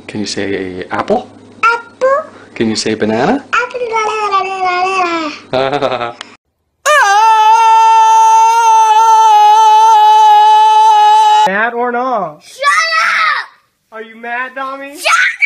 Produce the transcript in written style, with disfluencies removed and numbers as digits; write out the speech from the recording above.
Can you say apple? Apple. Can you say banana? Mad or not? Shut up! Are you mad, Tommy? Shut